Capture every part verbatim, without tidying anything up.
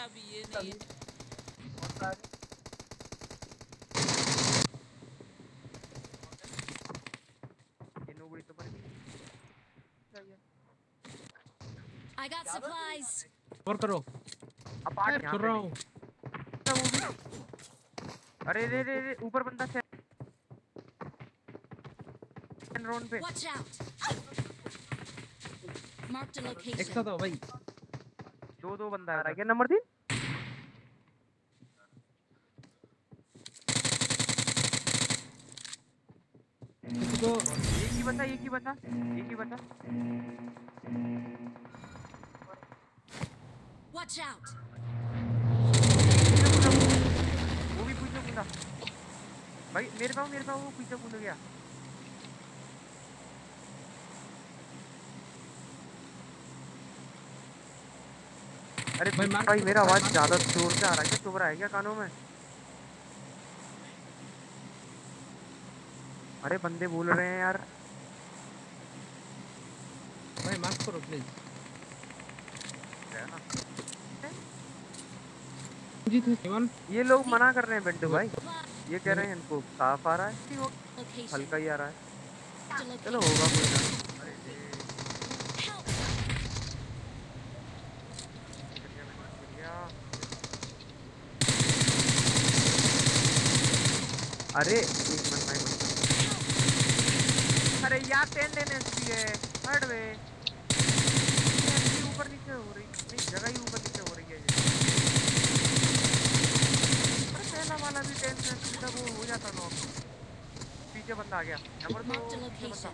अभी ये नहीं है। I got supplies. और करो। अपार्ट यहाँ पे नहीं। अरे रे रे रे ऊपर बंदा है रोड पे। Watch out. Marked a location. एक साथ आओ भाई। दो दो बंदा आ रहा है क्या नंबर तीन? तो एक ही बचा एक ही बचा एक ही बचा। Watch out. वो भी पीछे कूदा भाई मेरे पास मेरे पास वो पीछे कूद गया। अरे भाई भाई मेरा आवाज ज्यादा जोर से आ रहा है क्या? चुभ रहा है क्या कानों में? अरे बंदे बोल रहे हैं यार। भाई माफ करो प्लीज। ये लोग मना कर रहे हैं बिंटू भाई। ये कह रहे हैं इनको साफ आ रहा है, हल्का ही आ रहा है। चलो होगा कोई ना। अरे एक मिनट भाई अरे यार टेन लेने चाहिए हट वे ऊपर नीचे हो रही नहीं जगह ही ऊपर नीचे हो रही है ये। अरे पहला वाला भी टेन सीधा वो हो जाता नॉक। पीछे बंदा आ गया नंबर दो पीछे बंदा।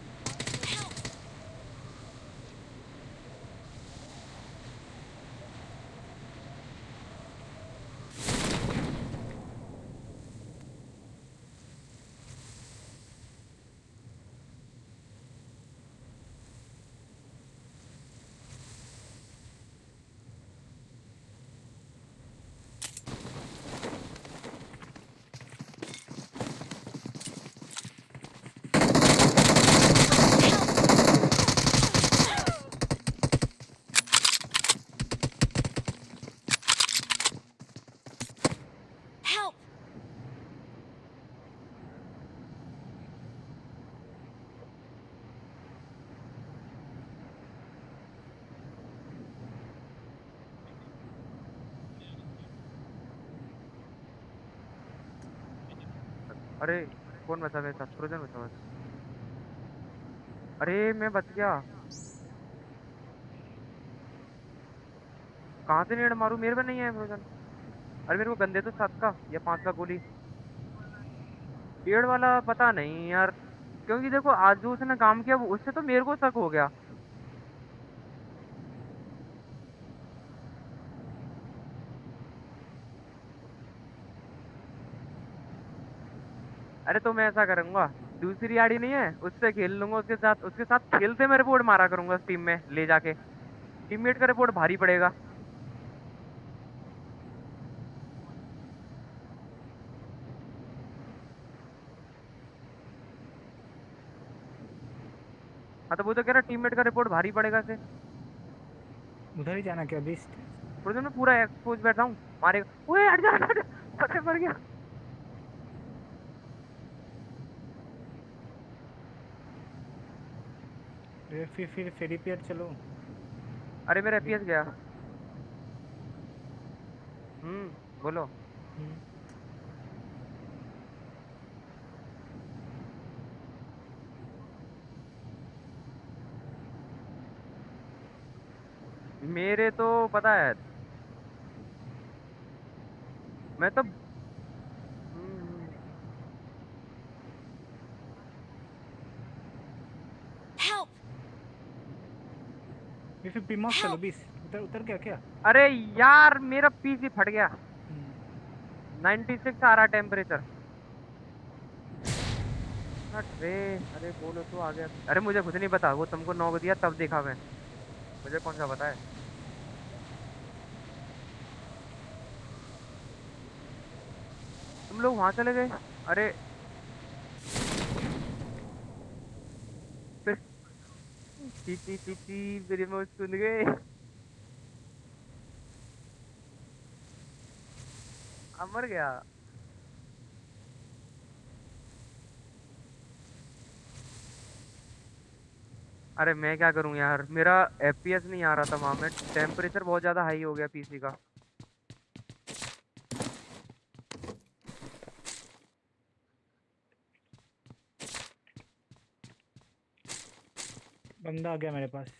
अरे कौन बचा मेरे साथ? फ्रोजन बचा बस। अरे मैं बच गया। कहाँ से नेड़ मारूं? मेरे पे नहीं है फ्रोजन। अरे मेरे को गंदे तो सात का या पांच का गोली। पेड़ वाला पता नहीं यार क्योंकि देखो आज जो उसने काम किया उससे तो मेरे को शक हो गया। अरे तो मैं ऐसा करूंगा दूसरी आड़ी नहीं है उससे खेल लूंगा उसके साथ उसके साथ खेलते मैं रिपोर्ट मारा करूंगा टीम में ले जाके। टीममेट का रिपोर्ट भारी पड़ेगा। हाँ तो वो तो कह रहा टीममेट का रिपोर्ट भारी पड़ेगा से। उधर ही जाना क्या बीस्ट? फ्रोजन में पूरा एक्सपोज बैठा हूँ मारेगा। ओए हट जा हट जा फटे मर गया। फिर फिर फिर फिर रिपेयर चलो। अरे मेरा एफपीएस गया। हम्म बोलो। मेरे तो पता है मैं तो फिर पीमॉस चलो बीस उतर उतर क्या क्या? अरे यार मेरा पीसी फट गया। नाइन्टी सिक्स आ रहा टेम्परेचर। अरे अरे बोलो तो आ गया। अरे मुझे कुछ नहीं पता वो तुमको नौ दिया तब देखा मैं। मुझे कौन सा पता है? तुम लोग वहां चले गए। अरे फिर टी टी टी टी मेरे मुंह सुन गए। अब मर गया। अरे मैं क्या करूं यार, मेरा एफपीएस नहीं आ रहा था वहां में, टेम्परेचर बहुत ज्यादा हाई हो गया पीसी का। बंदा आ गया मेरे पास।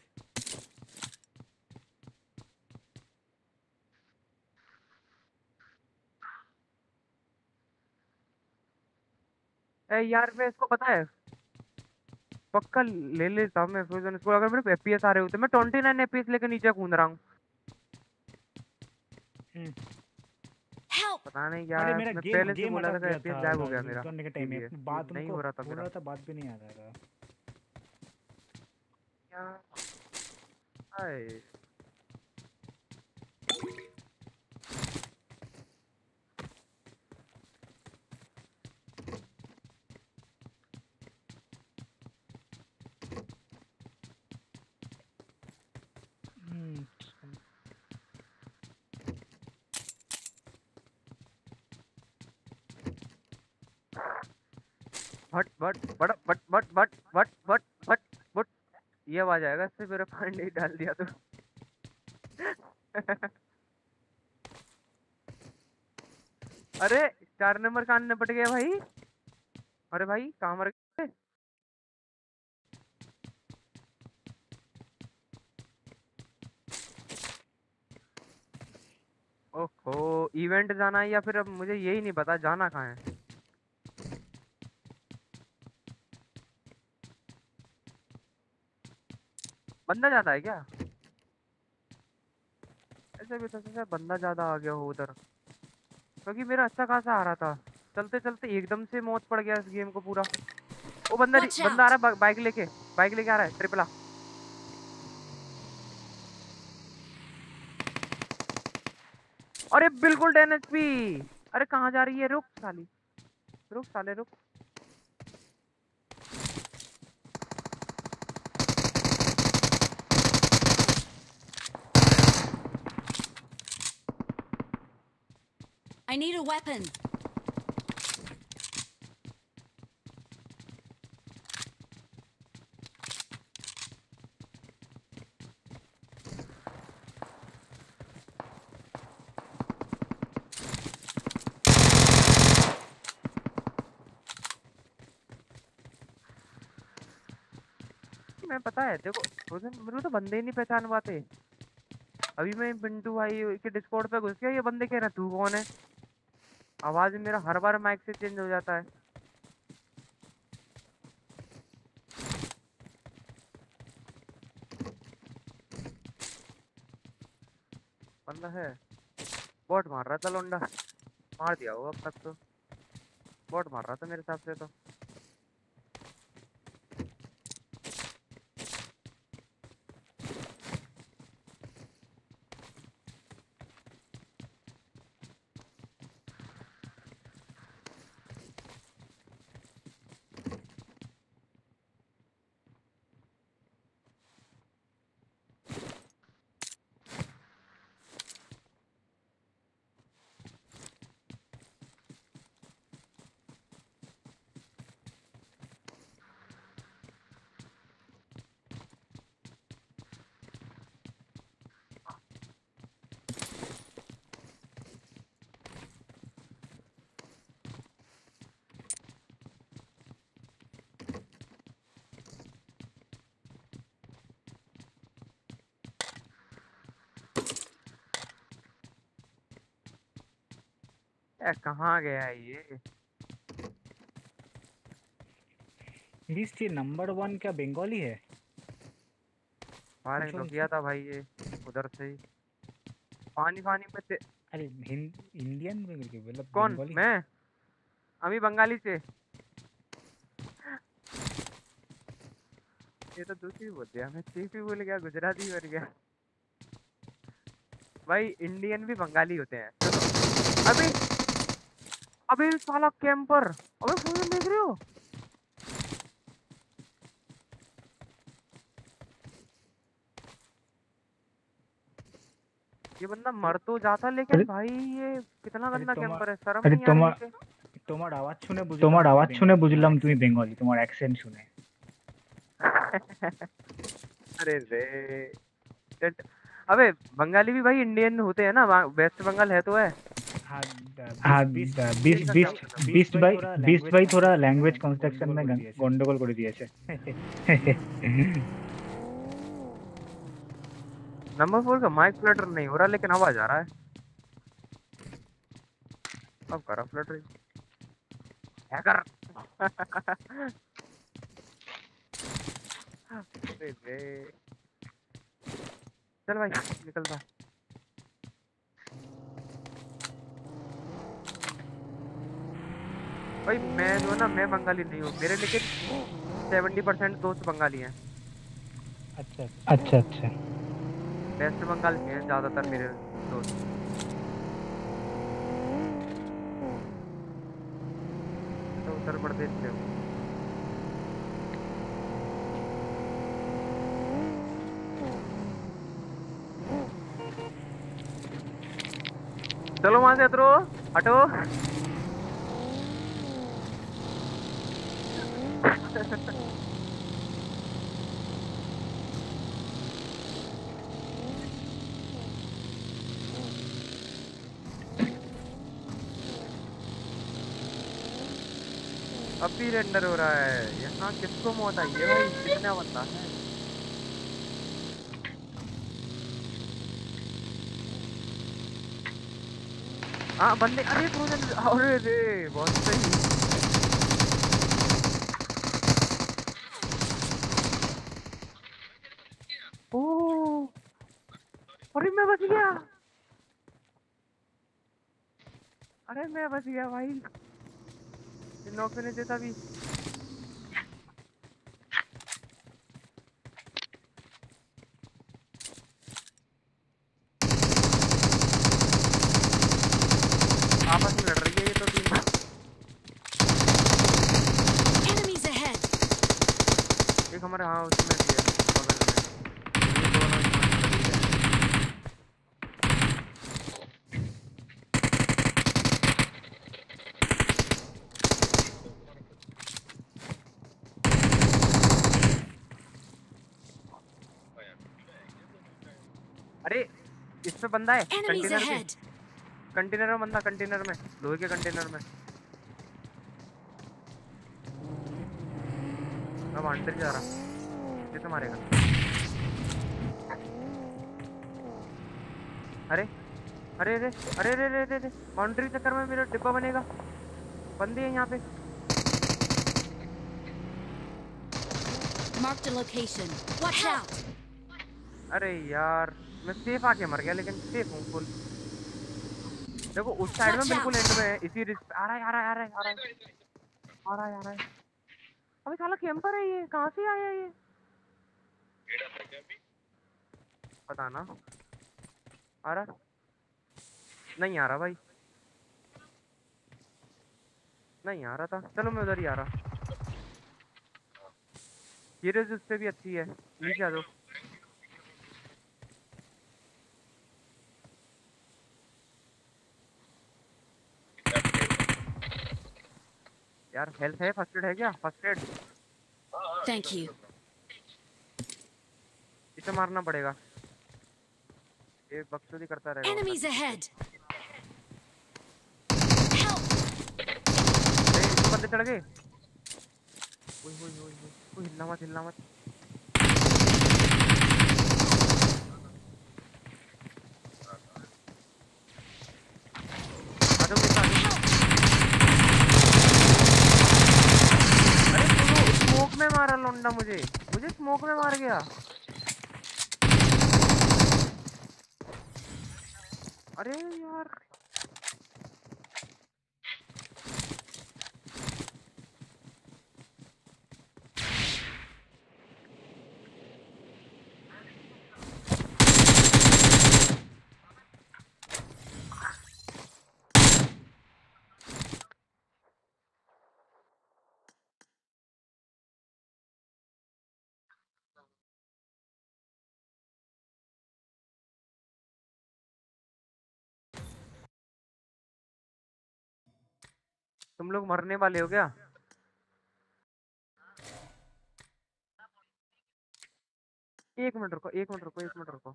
ए यार मैं इसको पता है पक्का ले लेता मैं फ्रोजन इसको, अगर मेरे एफपीएस आ रहे होते। मैं ट्वेंटी नाइन एफपीएस लेके नीचे कूद रहा हूँ। हम्म। Help! पता नहीं अरे यार, मेरा मैं गेम पहले से गेम बोला अटक था कि गया एफपीएस था गायब हो गया उधर मेरा, करने के टाइम इसीलिए में। कूद बात नहीं उनको हो रहा था बोल मेरा। रहा था, बात भी नहीं आ रहा था। क्या हाय। हम्म। भट भट बट बट बट बट बट बट बट बट ये आवाज आएगा इससे मेरे फाइंड नहीं डाल दिया तो। अरे चार नंबर कान निपट गया भाई। अरे भाई कहाँ मर गए। ओहो, इवेंट जाना है या फिर अब मुझे यही नहीं पता जाना कहाँ है। बंदा ज्यादा है क्या? ऐसे भी तो ऐसा बंदा ज्यादा आ गया हो उधर, क्योंकि मेरा अच्छा खासा आ रहा था। चलते चलते एकदम से मौत पड़ गया इस गेम को पूरा। वो बंदा Watch बंदा आ out! रहा है बाइक लेके, बाइक लेके आ रहा है ट्रिपला। अरे बिल्कुल टेन एचपी। अरे कहाँ जा रही है, रुक साली, रुक साले रुक। I need a weapon. मैं पता है देखो, उस दिन मेरे को तो बंदे ही नहीं पहचान पाते। अभी मैं पिंटू भाई के डिस्कॉर्ड पे घुस गया, ये बंदे कह रहे हैं तू कौन है। आवाज मेरा हर बार माइक से चेंज हो जाता है। बंदा है, बॉट मार रहा था लोंडा, मार दिया होगा अब तक तो। बॉट मार रहा था मेरे हिसाब से तो। ए, कहाँ गया है ये। बीस नंबर वन क्या बंगाली है? फायरिंग पूछो तो उनसे। किया था भाई ये उधर से ही, पानी पानी में से। अरे हिंद इंडियन में करके मतलब कौन बंगाली। मैं? अभी बंगाली से। ये तो दूसरी बोल दिया, मैं चीफ ही भूल गया, गुजराती बन गया। भाई इंडियन भी बंगाली होते हैं। अभी अभी साला कैंपर, अबे फोन देख रहे हो। ये बंदा मर तो जाता, लेकिन अरे भाई ये कितना अरे गंदा তোমার कैंपर है, शर्म अरे नहीं आ रही তোমার इसे। তোমার আওয়াজ শুনে তোমার বুঝলাম তুমি আওয়াজ শুনে বেঙ্গলি তোমার বুঝলাম তুমি অ্যাকসেন্ট বেঙ্গলি তোমার অ্যাকসেন্ট শুনে। अरे रे टेट- अबे बंगाली भी भाई इंडियन होते हैं ना, वहाँ वेस्ट बंगाल है तो है। हाँ हाँ बीस बीस बीस इसका क्या बीस मतलब? बीस बीस भाई বাই थोड़ा बीस लैंग्वेज ভাই थोड़ा कंस्ट्रक्शन में लैंग्वेज गं- কনস্ট্রাকশন গন্ডগোল में করে গন- দিয়েছে। গন্ডগোল করে দিয়েছে। नंबर फोर का माइक फ्लटर नहीं हो रहा, लेकिन आवाज आ रहा है। अब करा फ्लटर हैकर। अरे रे, चल भाई निकलता। भाई मैं जो है ना, मैं बंगाली नहीं हूँ, मेरे लेकिन सेवेंटी परसेंट दोस्त बंगाली हैं। अच्छा अच्छा अच्छा वेस्ट बंगाल के हैं ज्यादातर मेरे दोस्त। तो उत्तर प्रदेश से हूँ। चलो वहां से उतरो, हटो। अब भी रेंडर हो रहा है यहाँ, किसको मौत आई है भाई, कितना बंदा है। हाँ बंदे, अरे फ्रोजन, अरे रे बहुत सही। ओ, अरे मैं बच गया, अरे मैं बच गया भाई, नॉक नहीं देता भी। आपस में लड़ रही है ये तो टीम। Enemies ahead! एक हमारे हाँ उसमें भी है बगल में, ये दोनों इसमें लड़ी है। अरे इस पे बंदा है Enemies कंटेनर पे, ahead! कंटेनर में बंदा, कंटेनर में, लोहे के कंटेनर में। अब अंदर जा रहा, ये तो मारेगा। अरे अरे अरे अरे अरे अरे अरे, बाउंड्री चक्कर में मेरा डिब्बा बनेगा। बंदे हैं यहाँ पे। Marked a location. Watch out! अरे यार मैं सेफ आके मर गया, लेकिन सेफ हूँ फुल। देखो उस साइड में Watch बिल्कुल out! एंड में है, इसी रिस्क आ रहा है, आ रहा है, आ रहा है, आ रहा है, आ रहा है, आ रहा है। अबे साला कैंपर है ये, कहाँ से आया ये, पता ना। आ रहा नहीं, आ रहा भाई, नहीं आ रहा था। चलो मैं उधर ही आ रहा। ये रेस उससे भी अच्छी है, नीचे आ जाओ। यार हेल्थ है, फर्स्ट एड है क्या, फर्स्ट एड Thank you. इसे मारना पड़ेगा, ये बकचोदी करता रहेगा। Enemies ahead! Help! अरे इस पे बंदे चढ़ गए। ओए ओए ओए ओए, ओए हिलना मत, हिलना मत। आ जाओ मेरे साथ। अरे सुनो, स्मोक में मारा लौंडा मुझे, मुझे स्मोक में मार गया। अरे यार तुम लोग मरने वाले हो क्या? एक मिनट रुको, एक मिनट रुको, एक मिनट रुको।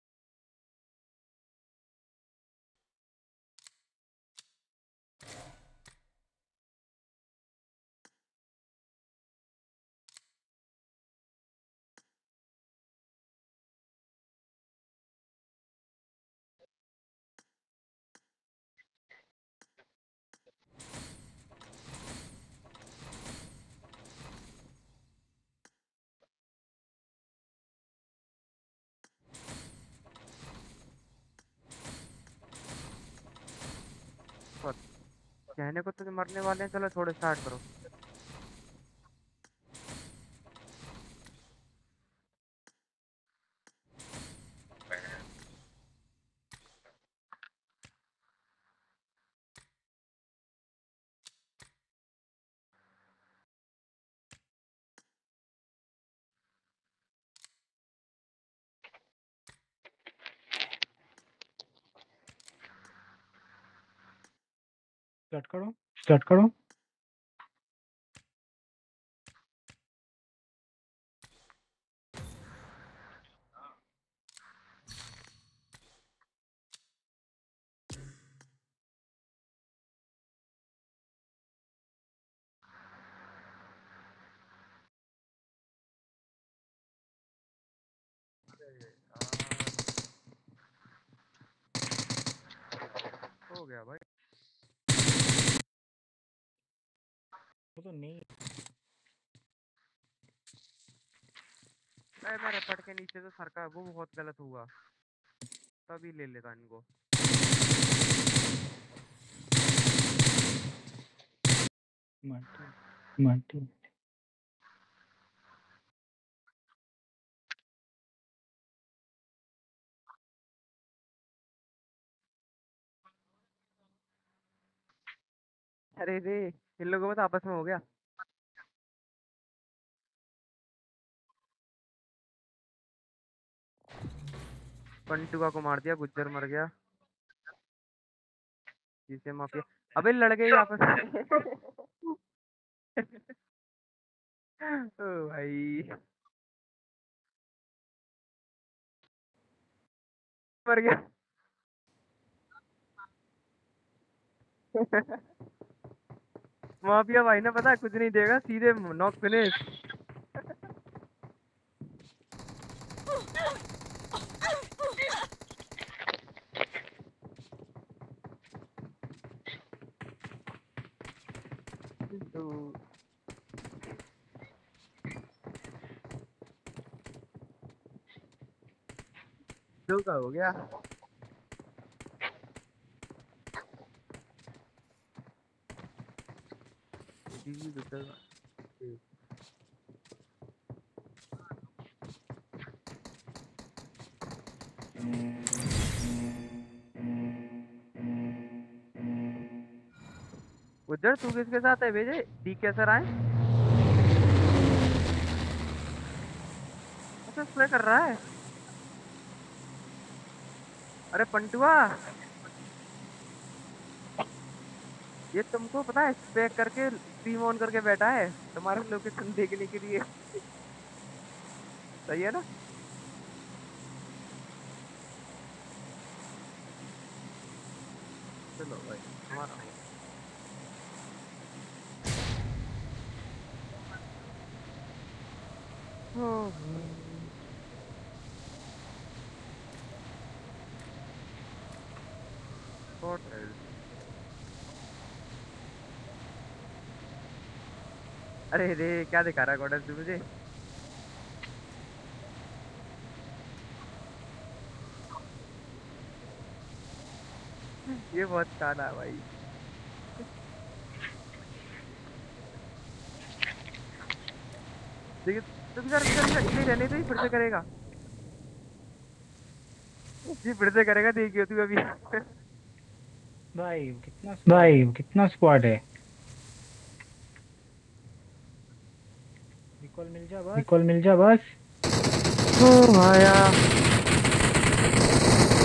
बस, कहने को तो मरने वाले हैं, चलो थोड़े स्टार्ट करो। स्टार्ट करो। स्टार्ट करो। हो गया भाई। वो तो नहीं। अरे मेरे फट के नीचे तो सरका, वो बहुत गलत हुआ, तभी ले लेता इनको। मार्टी मार्टी अरे रे, इन लोगों में तो आपस में हो गया। पंटुआ को मार दिया, गुज्जर मर गया, जिसे माफिया। अबे लड़ गए आपस में। ओ भाई, मर गया। माफिया भाई ने पता है कुछ नहीं देगा, सीधे नॉक फिनिश। दो का हो गया। जी गुज्जर का। गुज्जर तू किसके साथ है भेजे? डी के सर आए? अच्छा स्प्रे कर रहा है। अरे पंटुआ, ये तुमको पता है स्प्रे करके स्ट्रीम ऑन करके बैठा है तुम्हारे लोकेशन देखने के लिए। सही है ना? चलो भाई, हमारा हो। What else? अरे रे, क्या दिखा रहा है गॉडेस तू मुझे? ये बहुत काला है भाई। देखिए तुम यार नहीं रहने तो ही फिर से करेगा, जी फिर से करेगा, देखियो तू अभी। भाई कितना भाई कितना स्क्वाड है? रिकॉल मिल जा बस। रिकॉल मिल जा बस। ओ आया।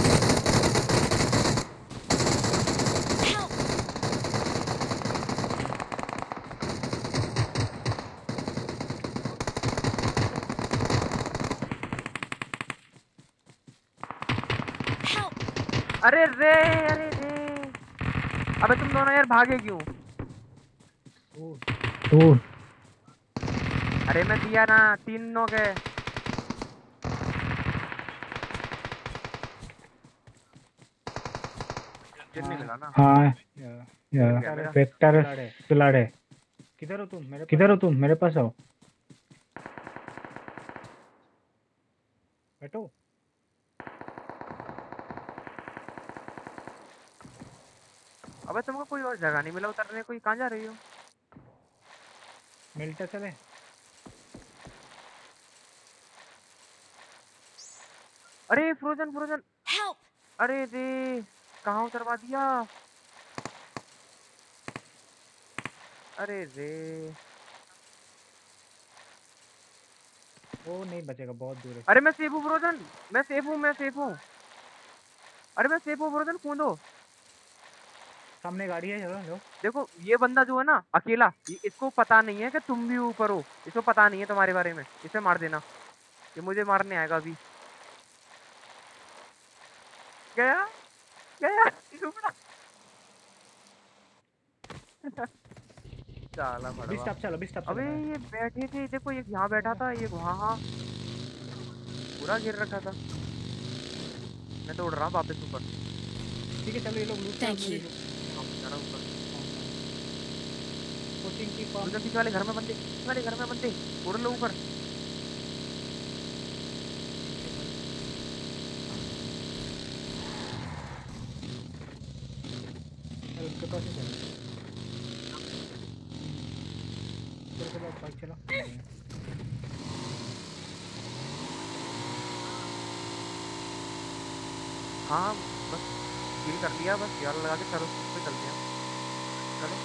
Help! अरे रे अरे रे, अबे तुम दोनों यार भागे क्यों? दूर। अरे मैं दिया ना, तीन नौ के। जिन नहीं मिला ना। हाँ या या मिल गया मेरा। वेक्टर खिलाड़ी। खिलाड़ी। किधर हो तुम? मेरे किधर हो तुम? मेरे पास आओ। बैठो। अबे तुमको कोई और जगह नहीं मिला उतरने को, कहाँ जा रही हो? मिलते चले। अरे फ्रोजन फ्रोजन, Help! अरे रे, कहाँ उतरवा दिया? अरे रे, वो नहीं बचेगा, बहुत दूर है। अरे मैं सेफ हूँ फ्रोजन, मैं सेफ हूँ, मैं सेफ हूँ। अरे मैं सेफ हूँ फ्रोजन, कूदो। सामने गाड़ी है, चलो लो। देखो ये बंदा जो है ना अकेला, ये- इसको पता नहीं है कि तुम भी ऊपर हो, इसको पता नहीं है तुम्हारे बारे में, इसे मार देना, ये मुझे मारने आएगा अभी। गया गया टुकड़ा। साला बीस भड़वा। स्टेप चलो, बीस स्टेप चलो। अबे मैं- ये बैठे थे, देखो एक यहाँ बैठा था, एक वहाँ, पूरा गिर रखा था। मैं तो उड़ रहा हूँ वापस ऊपर। ठीक है चलो, ये लोग लूट Thank you. हाँ, जा रहा हूँ ऊपर। कोचिंग की पास। उधर पीछे वाले घर में बंदे, पीछे वाले घर में बंदे, उड़ लो ऊपर। उनके पास ही चलो। फिर के बाद बाइक चलो। हाँ बस किल कर लिया, बस यार लगा के चलो उस पे चलते हैं। चलो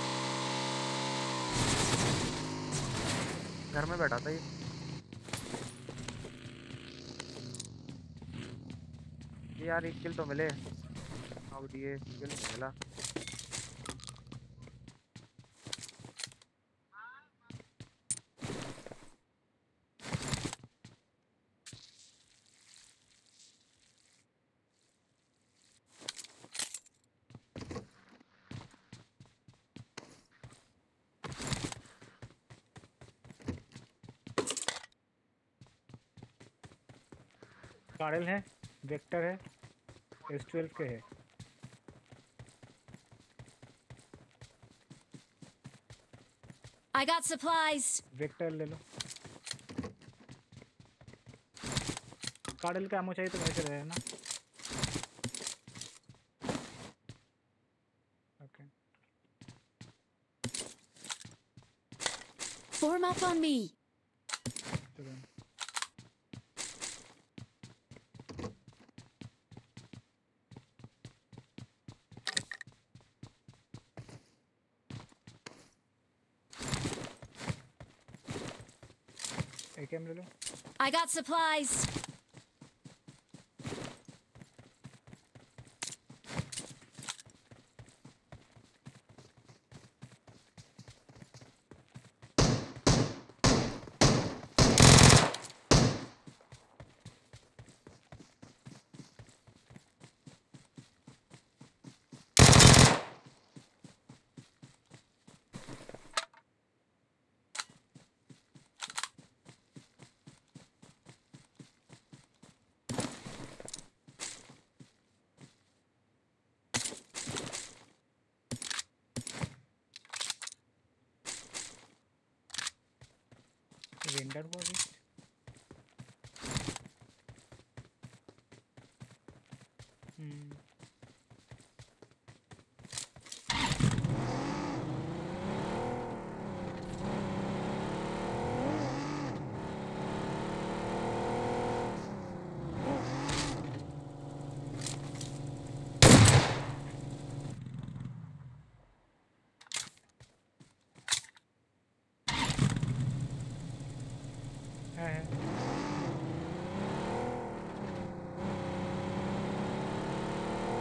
घर में बैठा था ये। ये यार एक किल तो मिले, अब दिए किल नहीं मिला। कार्डल है, वेक्टर है, एस ट्वेल्व के है। I got supplies. वेक्टर ले लो। कार्डल का एमो चाहिए तो मेरे से ले लेना। Okay. Form up on me. चलो। एक एम ले लो। I got supplies. Vendor was it? Hmm. है है।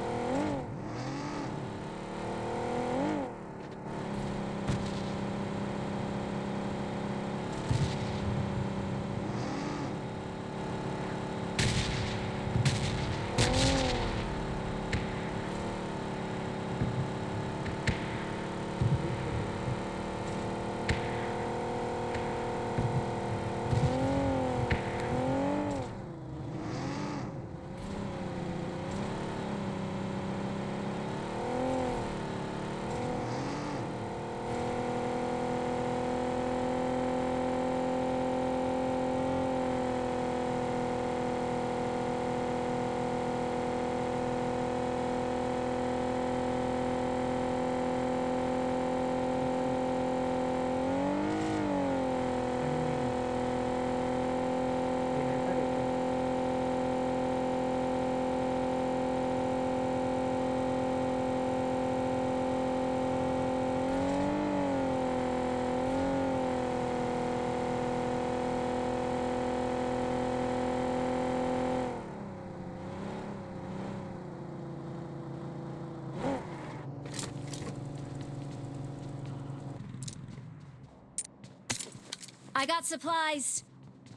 I got supplies.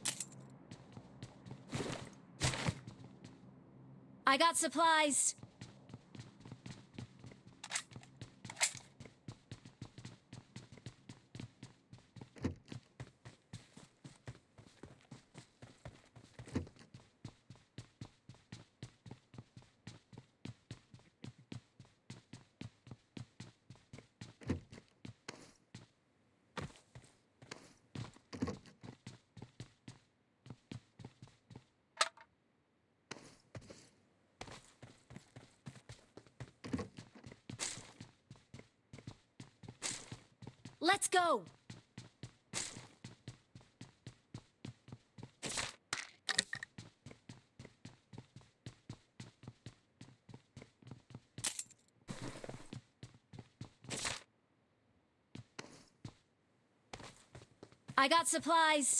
I got supplies. Let's go. I got supplies.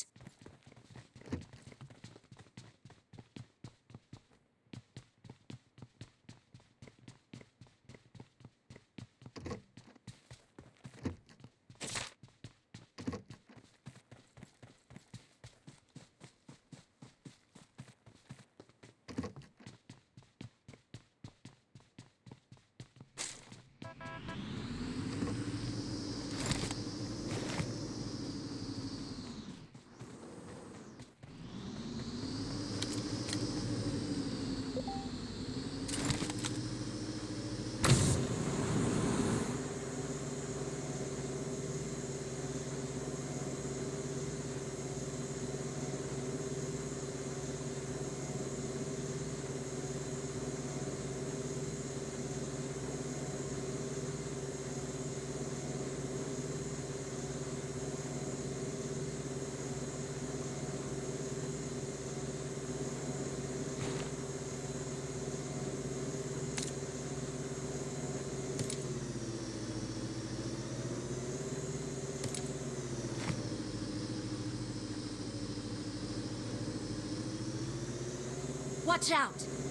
Watch out!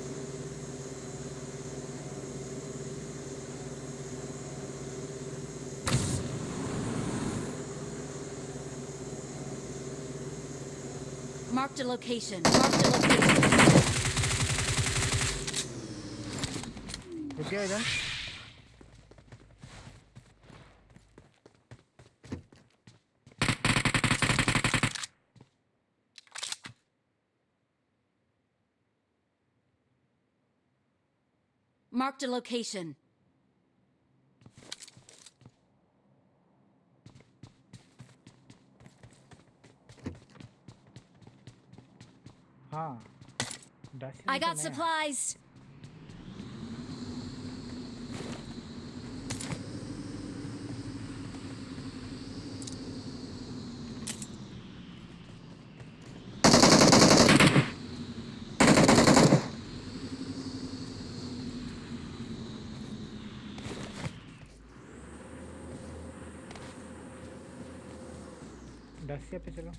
Marked a location. Marked a location. रुक गया इधर। Marked a location. हाँ डासी I में तो got नहीं है। supplies. डासिया पे चलो।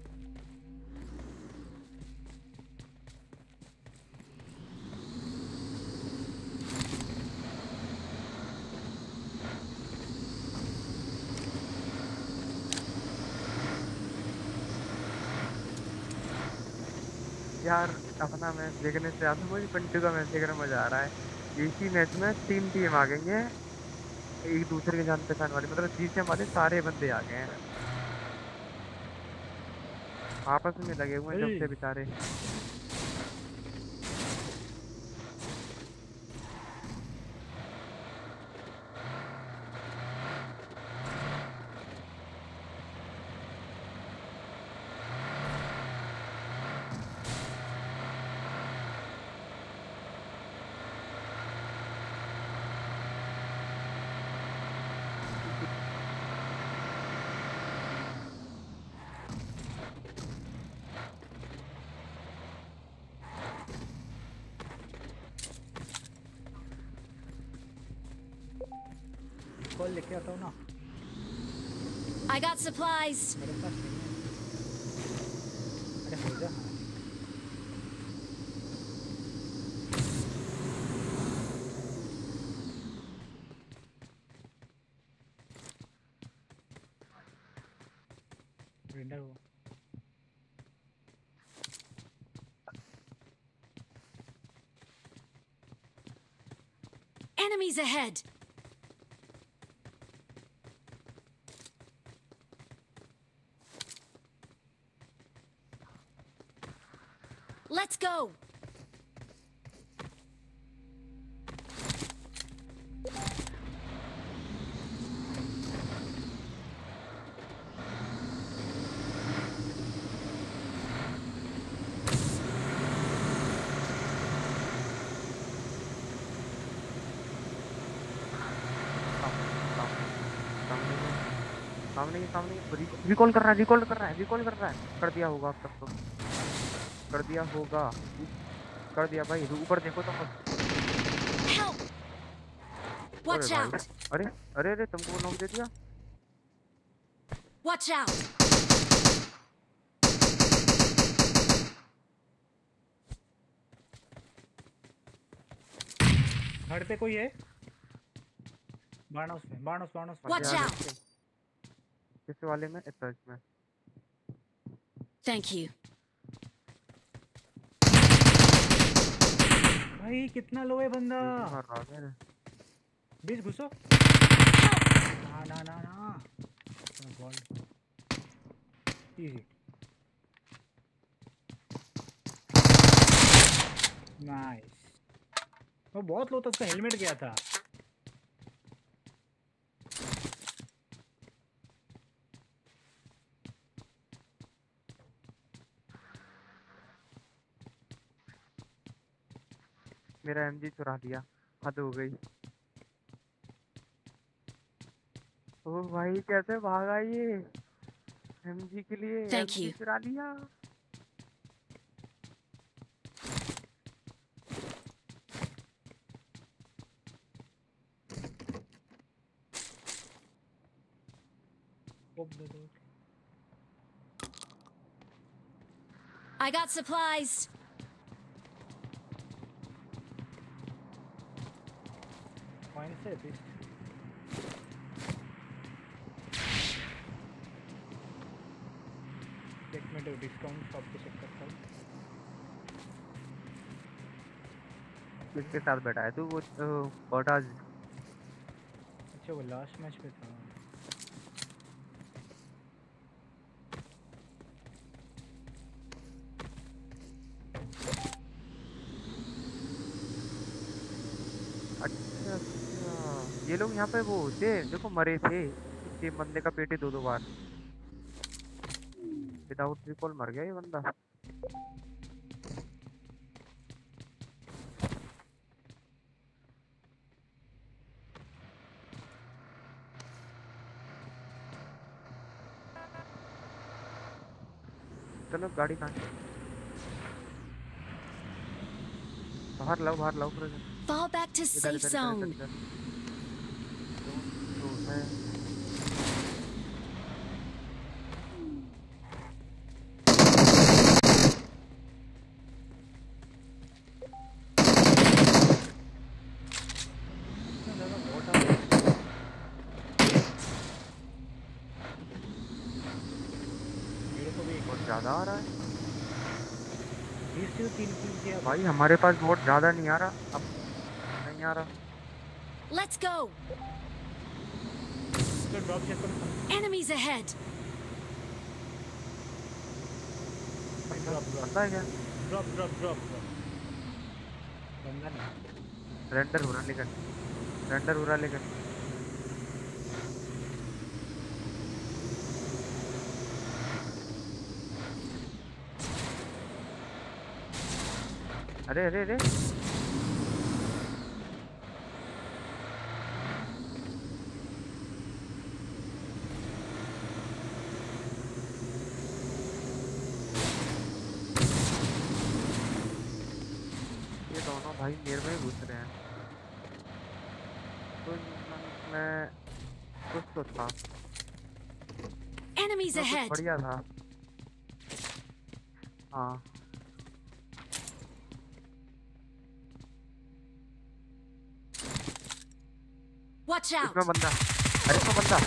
यार अपना मैच देखने से ज्यादा मुझे पिंटू का मैच देखने में मजा आ रहा है। इसी मैच में तीन टीम आ गई है, एक दूसरे के जान पहचान वाली, मतलब जीते वाले सारे बंदे आ गए हैं, आपस में लगे हुए हैं जब से बेचारे। कॉल लेके आता हूँ ना। I got supplies. मेरे पास नहीं है। अरे हो जा। रेंडर हो। Enemies ahead. Let's go. सामने ही सामने रिकॉल कर रहा है रिकॉल कर रहा है रिकॉल कर रहा है कर दिया होगा अब तक तो कर दिया होगा कर दिया भाई ऊपर देखो तो Help! Watch अरे भाई, out! अरे अरे अरे तुमको नॉक दे दिया Watch out! घर पे कोई है? बार्नहाउस में, बार्नहाउस, बार्नहाउस में। Watch out! किस वाले में इस सर्च में Thank you. भाई कितना लो है बंदा। मार रहा है मेरे बीच घुसो। ना ना ना ना। बॉल। इजी। नाइस। वो बहुत लो था, उसका हेलमेट गया था। मेरा एमजी चुरा लिया हद हो गई ओ भाई कैसे भागा ये एमजी के लिए Thank एमजी you. चुरा लिया I got supplies. पॉइंट से बीच। एक मिनट डिस्काउंट शॉप पे चेक करता हूँ। किसके साथ बैठा है तू वो पोटाज अच्छा वो लास्ट मैच पे था। अच्छा अच्छा ये लोग यहाँ पे वो थे देखो मरे थे इसके बंदे का पेटी दो दो बार विदाउट रिकॉल मर गया ये बंदा चलो गाड़ी कहाँ है? बाहर लाओ बाहर लाओ पूरा Fall back to इधर safe इधर इधर zone. इधर तो है इतना ज़्यादा वोट आ रहा है। मेरे को भी बहुत ज्यादा आ रहा है बीस से तीन किल किया भाई हमारे पास बहुत ज्यादा नहीं आ रहा अब नहीं आ रहा Let's go. तो ड्रॉप चेक करो। Enemies ahead. ड्रॉप ड्रॉप पता है क्या ड्रॉप ड्रॉप ड्रॉप ड्रॉप बंदा नहीं। रेंडर हो रहा लेकिन रेंडर हो रहा लेकिन अरे अरे अरे ये दोनों भाई मेरे में घुस रहे हैं तो मैं कुछ तो था Enemies तो कुछ ahead. बढ़िया था हाँ Watch out. इसमें बंदा अरे इसमें बंदा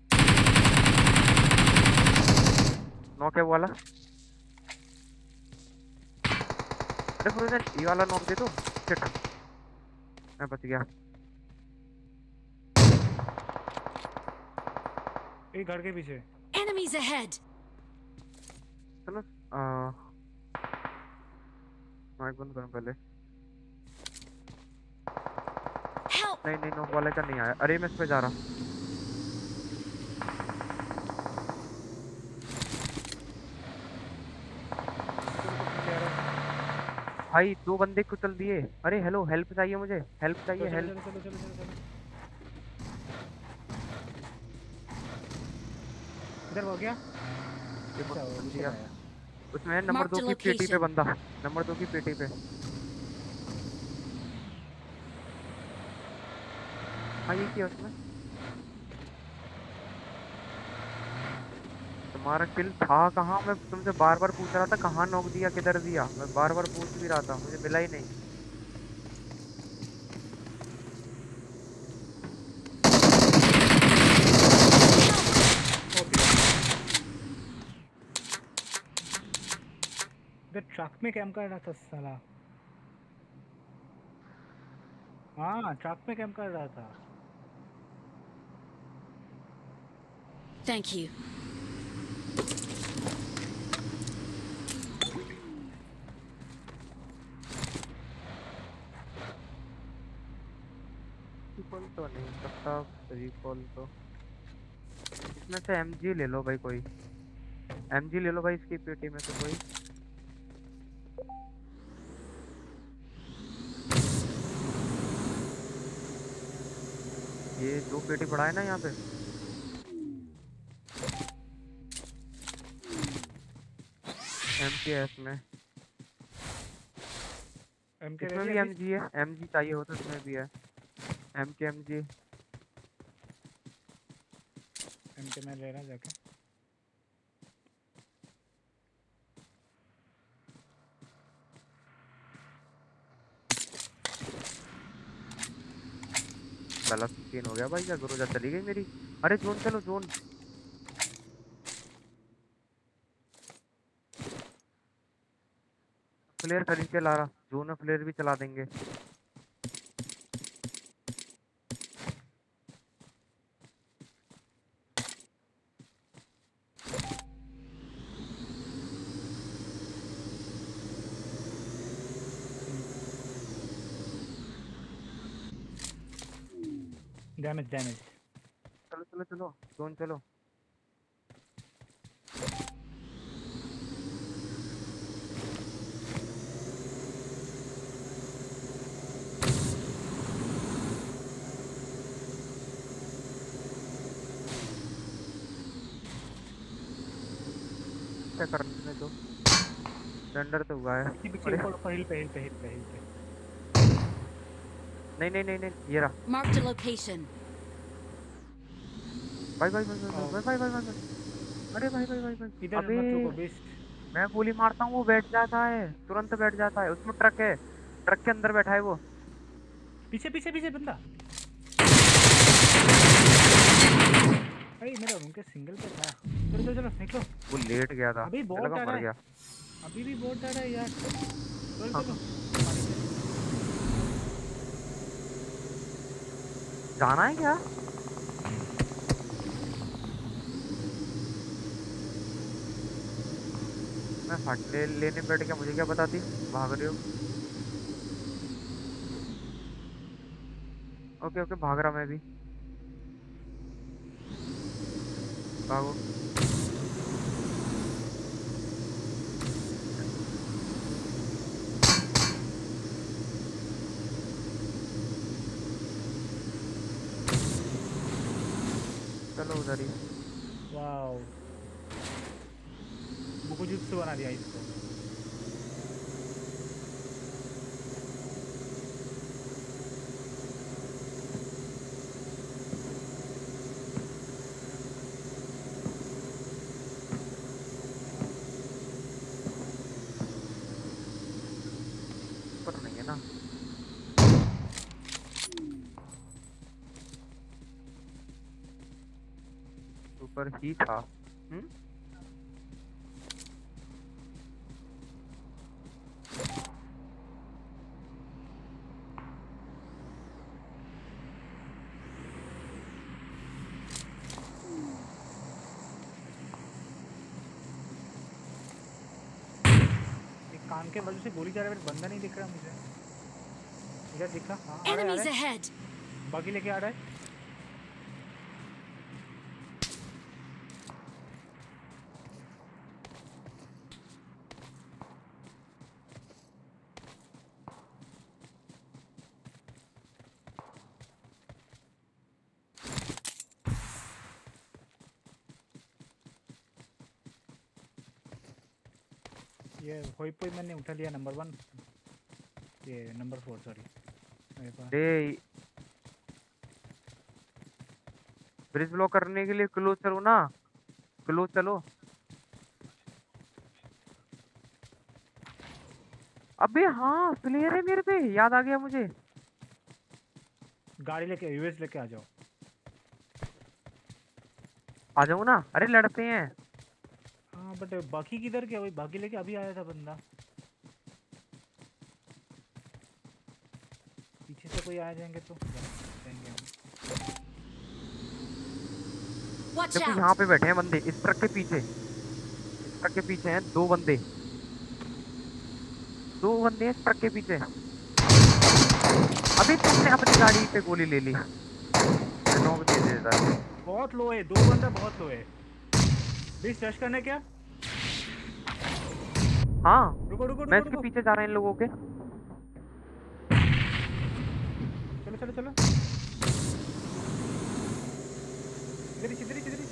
नॉक है वो वाला अरे फ्रोजन ये वाला नॉक दे दो। शिट, मैं बच गया। एक घर के पीछे। Enemies ahead. चलो आ, माइक बंद करो पहले। Help! नहीं नहीं नॉक वाले का नहीं आया। अरे मैं इस पे जा रहा। भाई दो बंदे कुचल दिए। अरे हेलो, हेल्प चाहिए मुझे, हेल्प चलो चाहिए, चलो हेल्प। चलो चलो चलो चलो। इधर हो गया। ये अच्छा वो कुचल नीचे दिया। आया। उसमें है नंबर Marked दो a की पेटी पे location. बंदा। नंबर दो की पेटी पे। हाँ ये किया उसने। तुम्हारा किल था कहाँ? मैं तुमसे बार बार पूछ रहा था कहाँ नॉक दिया, किधर दिया। मैं बार बार पूछ भी रहा था, मुझे मिला ही नहीं। इधर ट्रक में कैम कर रहा था साला। हाँ ट्रक में कैम कर रहा था। Thank you. रिकॉल तो नहीं सकता। रिकॉल तो इसमें से एमजी ले लो भाई, कोई एमजी ले लो भाई इसकी पेटी में से कोई। ये दो पेटी पड़ा है ना यहाँ पे। एमजी है इसमें। एम के इसमें रेडी भी अभी। एमजी है, एमजी चाहिए हो तो इसमें भी है। एम के एमजी। एम के मैं ले रहा जाके। गलत सीन हो गया भाई, क्या गुरुजा चली गई मेरी। अरे जोन चलो, जोन। फ्लेयर खरीद के ला रहा, जोन में फ्लेयर भी चला देंगे। Damage damage. चलो चलो चलो, जोन चलो। क्या करने दो, रेंडर तो हुआ है। पीछे पीछे अरे ऊपर ऊपर हिल पे हिल पे हिल पे हिल पे। नहीं नहीं नहीं नहीं, ये रहा। Marked a location. भाई भाई भाई भाई आओ, भाई भाई भाई भाई भाई। अरे भाई भाई भाई भाई। इधर अबे मत रुको बेस्ट। मैं गोली मारता हूँ वो बैठ जाता है, तुरंत बैठ जाता है। उसमें ट्रक है, ट्रक के अंदर बैठा है वो। पीछे पीछे पीछे बंदा। भाई मेरा उनके सिंगल पे था। चलो चलो चलो निकलो। वो लेट गया था, अभी मुझे बहुत लगा आ रहा मर है। गया। अभी भी बहुत आ रहा है यार। चलो हाँ, चलो पानी पे। जाना है क्या? मैं फट ले लेने बैठ गया, मुझे क्या बताती। भाग रही हो। ओके ओके, भाग रहा मैं भी। भागो। चलो उधर ही। वाओ बुकुजुत्सु बना दिया इसको। ऊपर नहीं है ना। ऊपर ही था। हम्म। कान के बाजू से गोली जा रहा है, बंदा नहीं दिख रहा मुझे। इधर दिखा, हाँ आ रहा है, आ Enemies रहा है। ahead! बाकी लेके आ रहा है। ये होई पोई मैंने उठा लिया, नंबर वन, ये नंबर फोर सॉरी मेरे पास। अरे ब्रिज ब्लॉक करने के लिए क्लोज चलो ना, क्लोज चलो। अबे हाँ प्लेयर है मेरे पे, याद आ गया मुझे। गाड़ी लेके यूएस लेके आ जाओ। आ जाऊँ ना, अरे लड़ते हैं। हाँ बट बाकी किधर क्या, वही बाकी लेके अभी आया था बंदा। पीछे से कोई आ जाएंगे तो जाएंगे हम। Watch देखो out! यहाँ पे बैठे हैं बंदे, इस ट्रक के पीछे, इस ट्रक के पीछे हैं दो बंदे, दो बंदे हैं इस ट्रक के पीछे। अभी तुमने अपनी गाड़ी पे गोली ले ली। नॉक दे देता है। बहुत लो है, दो बंदा बहुत लो है। बीस रश करने क्या? हाँ रुको रुको मैं रुको इसके रुको। पीछे जा रहे हैं इन लोगों के। चलो चलो चलो। इधर ही इधर ही इधर ही।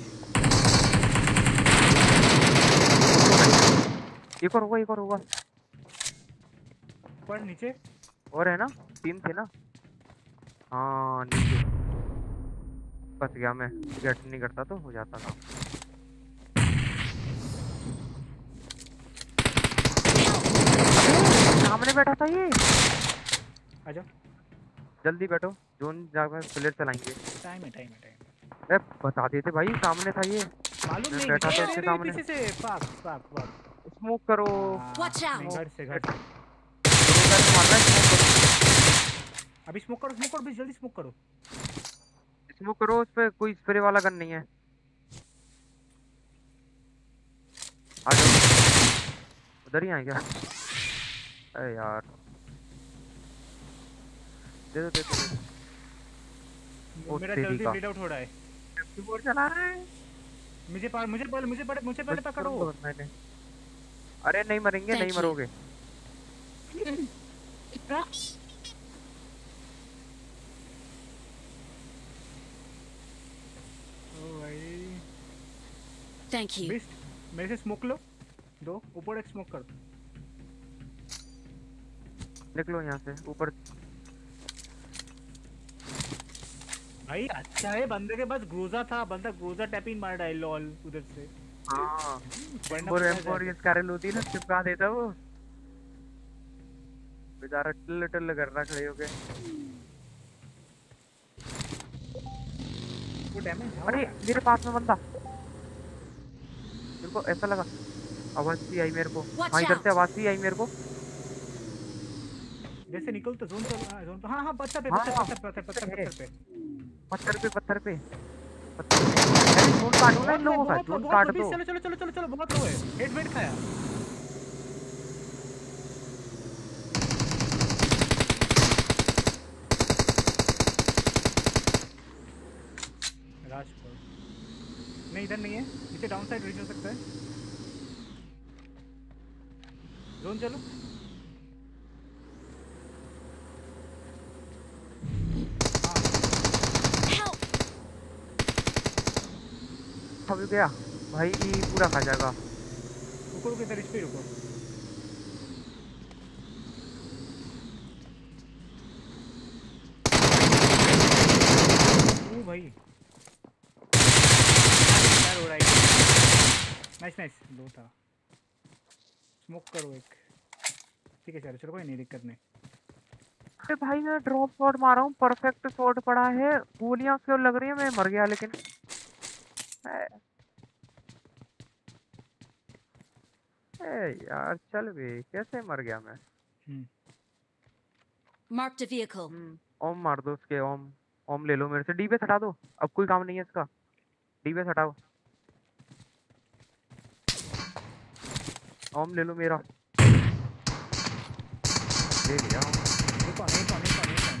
एक और होगा, एक और होगा। ऊपर नीचे और है ना, तीन थे ना। हाँ नीचे फंस गया मैं, गेट नहीं करता तो हो जाता था। सामने बैठा था ये। आजा। जल्दी बैठो, जोन जाकर प्लेयर चलाएंगे। टाइम है टाइम है टाइम है। अरे बता देते भाई, सामने था ये। मालूम मैं नहीं बैठा अरे था अरे उसके अरे सामने। पीछे से पाक पाक पाक। स्मोक करो। हाँ, Watch out! नहीं, घर से घर से। स्मोक मारना है, स्मोक करो। अभी स्मोक करो स्मोक करो भी जल्दी स्मोक करो। स्मोक करो, उस पे कोई स्प्रे वाला गन नहीं है। आ जाओ, उधर ही आए क्या? अरे यार दे दो दे दो, दे दो। ओ मेरा तेरी जल्दी का ब्लीड आउट हो रहा है। कीबोर्ड चला रहा है। मुझे पार मुझे पहले मुझे पहले मुझे पहले बस पकड़ो। तुरंत दो मैंने। अरे नहीं मरेंगे, Thank नहीं you. मरोगे। ओ भाई Thank you. बिस्ट मेरे से स्मोक लो दो, ऊपर एक स्मोक कर। निकलो यहाँ से ऊपर। भाई अच्छा है बंदे के पास ग्रोजा था, बंदा ग्रोजा टैपिंग मार रहा है लॉल उधर से। हाँ वरना वो पता एम्पोर जाएगा। ये स्कारल होती है ना, चिपका देता वो बेचारा, टिल टिल कर रहा खड़े होके। वो डैमेज अरे मेरे पास में बंदा, मेरे को ऐसा लगा आवाज सी आई मेरे को। Watch हाँ इधर out! से आवाज सी आई मेरे को। जैसे निकल तो जोन चल रहा है जोन। हाँ हाँ पत्थर पे हाँ, पत्थर हाँ, पत्थर पत्थर पत्थर पे। पत्थर पे। पत्थर पे पत्थर पे पत्थर पे। अरे जोन काटो ना इन लोगों का, बहुत लो, जोन बहुत काट लो, दो। चलो चलो चलो चलो चलो बहुत लो है। हेड वेट खाया। राजपुर नहीं इधर नहीं है, नीचे डाउन साइड रीच हो सकता है। जोन चलो। Help! अब गया भाई, पूरा खा जाएगा। रुको रुको इधर इस पे रुको। ओ भाई यार हो रहा है। नाइस नाइस दो था। स्मोक करो एक। ठीक है चलो चलो कोई नहीं दिक्कत नहीं। अरे भाई मैं ड्रॉप शॉट मारा हूँ, परफेक्ट शॉट पड़ा है, गोलियां क्यों लग रही है, मैं मर गया लेकिन। ए, ए यार चल बे, कैसे मर गया मैं। Marked a vehicle. हम्म, ओम मार दो उसके, ओम ओम ले लो मेरे से, डी पे हटा दो, अब कोई काम नहीं है इसका। डी पे हटाओ, ओम ले लो मेरा। ले लिया हूँ। एक ऑन एक ऑन एक ऑन एक ऑन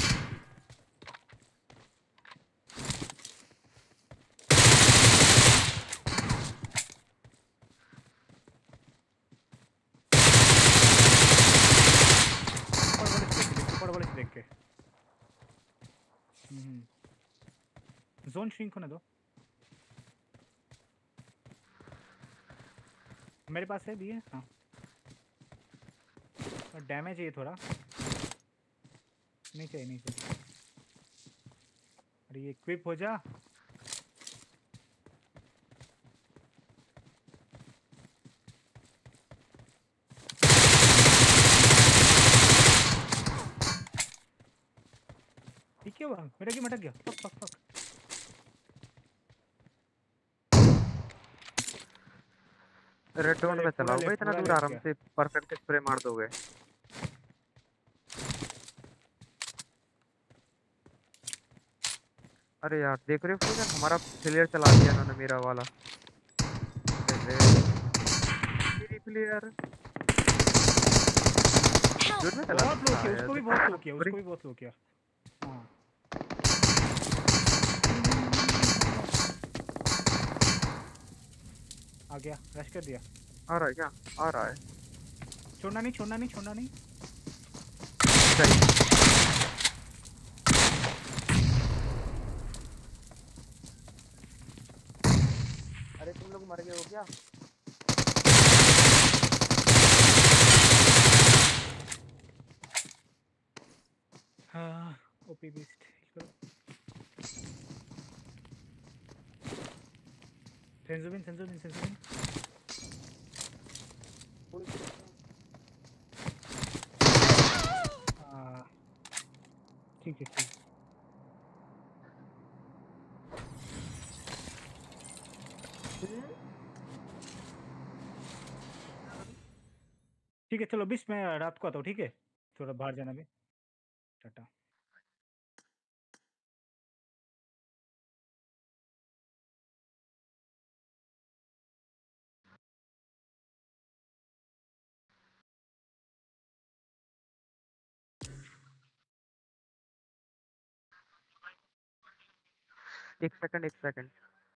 ऊपर वाले से देख के हम्म जोन श्रिंक होने दो। मेरे पास है भी है हाँ और डैमेज है थोड़ा नहीं चाहिए नहीं चाहिए। अरे ये इक्विप हो जा। ठीक है वो मेरा गेम अटक गया। Fuck fuck fuck red zone में पूरा चलाओगे लेफ्ट इतना पूरा दूर लेफ्ट आराम गया। से परफेक्ट स्प्रे मार दोगे। अरे यार देख रहे हो फ्यूजन हमारा प्लेयर चला दिया इन्होंने मेरा वाला। अरे मेरी प्लेयर Help! जोन में चला बहुत लो किया दिया उसको भी है। बहुत लो किया सॉरी। उसको भी बहुत लो किया। हाँ आ गया रश कर दिया। आ रहा है क्या? आ रहा है। छोड़ना नहीं छोड़ना नहीं छोड़ना नहीं। सही। अरे तुम लोग मर गए हो क्या? हाँ ओपी बीस्ट सेंसोबिन सेंसोबिन सेंसोबिन हाँ ठीक है ठीक है। ठीक है चलो बीस मैं रात को आता हूँ ठीक है थोड़ा बाहर जाना भी। टाटा। एक सेकंड एक सेकंड।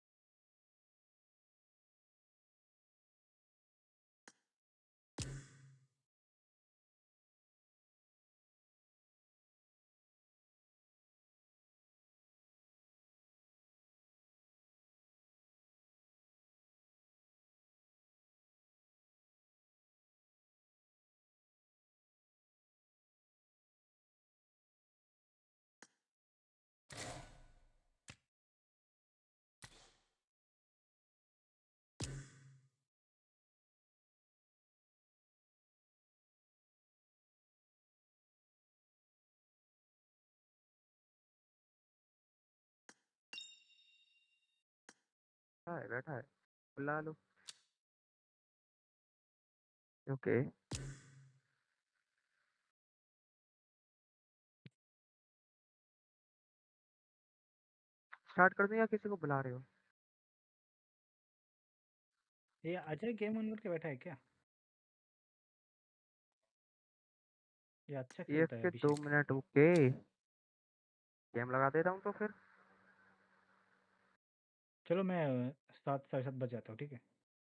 हाँ है बैठा है। बुला लो। ओके स्टार्ट कर दूं या किसी को बुला रहे हो? ये अजय गेम ऑन करके बैठा है क्या? ये अच्छा एक खेलता है के दो अभिषेक। Minute okay. गेम लगा देता हूँ तो फिर। चलो मैं सात साढ़े सात बजे आता हूँ ठीक है।